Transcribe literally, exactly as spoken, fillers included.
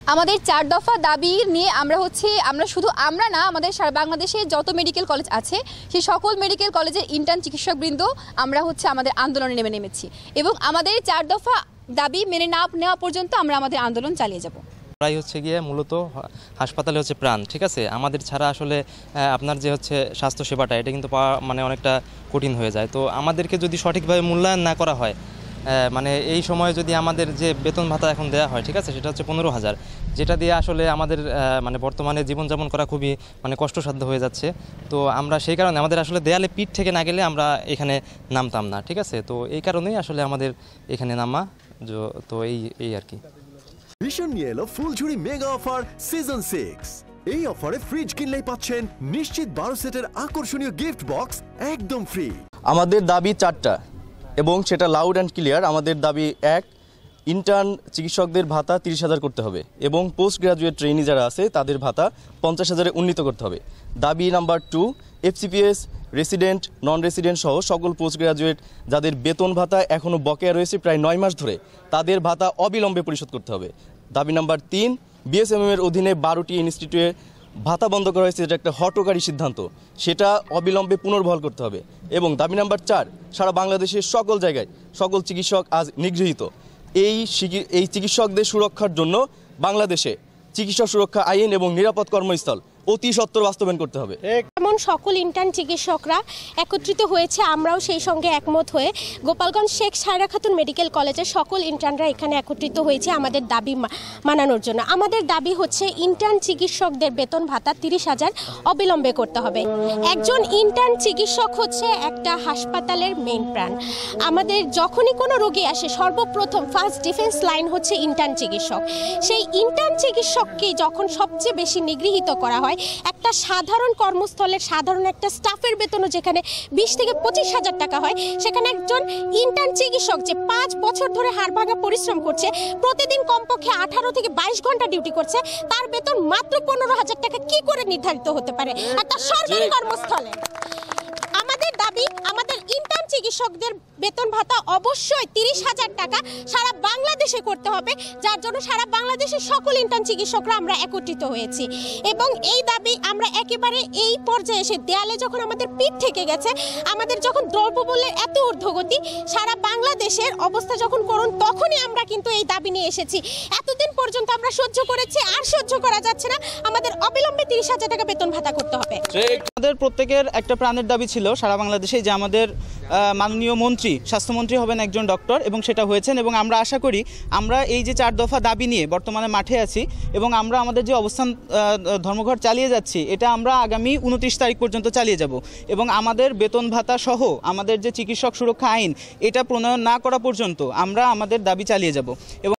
আমাদের চার দফা দাবি নিয়ে আমরা হচ্ছে আমরা শুধু আমরা না আমাদের সারা বাংলাদেশে যত মেডিকেল কলেজ আছে সেই সকল মেডিকেল কলেজের ইন্টার্ন চিকিৎসকবৃন্দ আমরা হচ্ছে আমাদের আন্দোলনে নেমে নেমেছি এবং আমাদের চার দফা দাবি মেনে না নেওয়া পর্যন্ত আমরা আমাদের আন্দোলন চালিয়ে যাব। প্রায় হচ্ছে গিয়ে মূলত হাসপাতালে হচ্ছে প্রাণ, ঠিক আছে। আমাদের ছাড়া আসলে আপনার যে হচ্ছে স্বাস্থ্যসেবাটা এটা কিন্তু পাওয়া মানে অনেকটা কঠিন হয়ে যায়। তো আমাদেরকে যদি সঠিকভাবে মূল্যায়ন না করা হয়, মানে এই সময়ে যদি আমাদের যে বেতন ভাতা এখন দেওয়া হয়, ঠিক আছে, সেটা হচ্ছে পনেরো হাজার, যেটা দিয়ে আসলে আমাদের মানে বর্তমানে জীবনযাপন করা খুবই মানে কষ্টসাধ্য হয়ে যাচ্ছে। তো আমরা সেই কারণে আমাদের আসলে দেয়ালে পিঠ থেকে না গেলে আমরা এখানে নামতাম না, ঠিক আছে। তো এই কারণেই আসলে আমাদের এখানে নামা। তো এই এই আর কি। ভীষণ নিয়ে এলো ফুলঝুরি মেগা অফার সিজন সিক্স। এই অফারে ফ্রিজ কিনলেই পাচ্ছেন নিশ্চিত বারো সেটের আকর্ষণীয় গিফট বক্স একদম ফ্রি। আমাদের দাবি চারটা এবং সেটা লাউড অ্যান্ড ক্লিয়ার। আমাদের দাবি এক, ইন্টার্ন চিকিৎসকদের ভাতা তিরিশ হাজার করতে হবে এবং পোস্ট গ্রাজুয়েট ট্রেনি যারা আছে তাদের ভাতা পঞ্চাশ হাজারে উন্নীত করতে হবে। দাবি number two, FCPS, resident, non resident সহ সকল পোস্ট গ্রাজুয়েট যাদের বেতন ভাতা এখনও বকেয়া রয়েছে প্রায় নয় মাস ধরে, তাদের ভাতা অবিলম্বে পরিশোধ করতে হবে। দাবি নাম্বার তিন, বিএসএমএম এর অধীনে বারোটি ইনস্টিটিউটে ভাতা বন্ধ করা হয়েছে, যেটা একটা হঠকারী সিদ্ধান্ত, সেটা অবিলম্বে পুনর্বহাল করতে হবে। এবং দাবি নাম্বার চার, সারা বাংলাদেশের সকল জায়গায় সকল চিকিৎসক আজ নিগৃহীত, এই এই চিকিৎসকদের সুরক্ষার জন্য বাংলাদেশে চিকিৎসা সুরক্ষা আইন এবং নিরাপদ কর্মস্থল অতি সত্বর বাস্তবায়ন করতে হবে। এমন সকল ইন্টার্ন চিকিৎসকরা একত্রিত হয়েছে, আমরাও সেই সঙ্গে একমত হয়ে গোপালগঞ্জ শেখ সায়রা খাতুন মেডিকেল কলেজের সকল ইন্টার্নরা এখানে একত্রিত হয়েছে আমাদের দাবি মানানোর জন্য। আমাদের দাবি হচ্ছে ইন্টার্ন চিকিৎসকদের বেতন ভাতা তিরিশ হাজার অবিলম্বে করতে হবে। একজন ইন্টার্ন চিকিৎসক হচ্ছে একটা হাসপাতালের মেইন প্রাণ। আমাদের যখনই কোনো রোগী আসে সর্বপ্রথম ফার্স্ট ডিফেন্স লাইন হচ্ছে ইন্টার্ন চিকিৎসক। সেই ইন্টার্ন চিকিৎসককে যখন সবচেয়ে বেশি নিগৃহীত করা হয়, একটা সাধারণ কর্মস্থলের সাধারণ একটা স্টাফের বেতনও যেখানে বিশ থেকে পঁচিশ হাজার টাকা হয়, সেখানে একজন ইন্টার্ন চিকিৎসক যে পাঁচ বছর ধরে হাড়ভাঙা পরিশ্রম করছে, প্রতিদিন কমপক্ষে আঠারো থেকে বাইশ ঘন্টা ডিউটি করছে, তার বেতন মাত্র পনেরো হাজার টাকা কি করে নির্ধারিত হতে পারে একটা সরকারি কর্মস্থলে? আমাদের দাবি আমাদের ইন্টার্ন চিকিৎসকদের বেতন ভাতা অবশ্যই তিরিশ হাজার টাকা সারা বাংলাদেশে করতে হবে, যার জন্য সারা বাংলাদেশের সকল ইন্টার্ন চিকিৎসকরা আমরা একত্রিত হয়েছি। এবং এই দাবি আমরা একেবারে এই পর্যায়ে এসে দেয়ালে যখন আমাদের পিঠ থেকে গেছে, আমাদের যখন দ্রব্যমূল্যের এত ঊর্ধ্বগতি, সারা বাংলাদেশের অবস্থা যখন করুন, তখনই আমরা কিন্তু এই দাবি নিয়ে এসেছি। এতদিন পর্যন্ত আমরা সহ্য করেছি, আর সহ্য করা যাচ্ছে না, আমাদের অবিলম্বে তিরিশ হাজার টাকা বেতন ভাতা করতে হবে। আমাদের প্রত্যেকের একটা প্রাণের দাবি ছিল সারা বাংলাদেশে যে আমাদের মাননীয় মন্ত্রী, স্বাস্থ্যমন্ত্রী হবেন একজন ডক্টর, এবং সেটা হয়েছেন। এবং আমরা আশা করি আমরা এই যে চার দফা দাবি নিয়ে বর্তমানে মাঠে আছি এবং আমরা আমাদের যে অবস্থান ধর্মঘট চালিয়ে যাচ্ছি, এটা আমরা আগামী উনত্রিশ তারিখ পর্যন্ত চালিয়ে যাব। এবং আমাদের বেতন ভাতা সহ আমাদের যে চিকিৎসক সুরক্ষা আইন, এটা প্রণয়ন না করা পর্যন্ত আমরা আমাদের দাবি চালিয়ে যাব। এবং